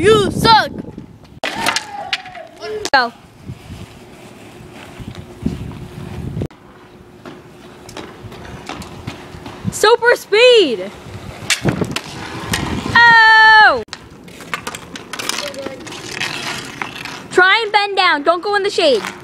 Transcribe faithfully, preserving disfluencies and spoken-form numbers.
You suck. Go. Super speed. Oh! Try and bend down. Don't go in the shade.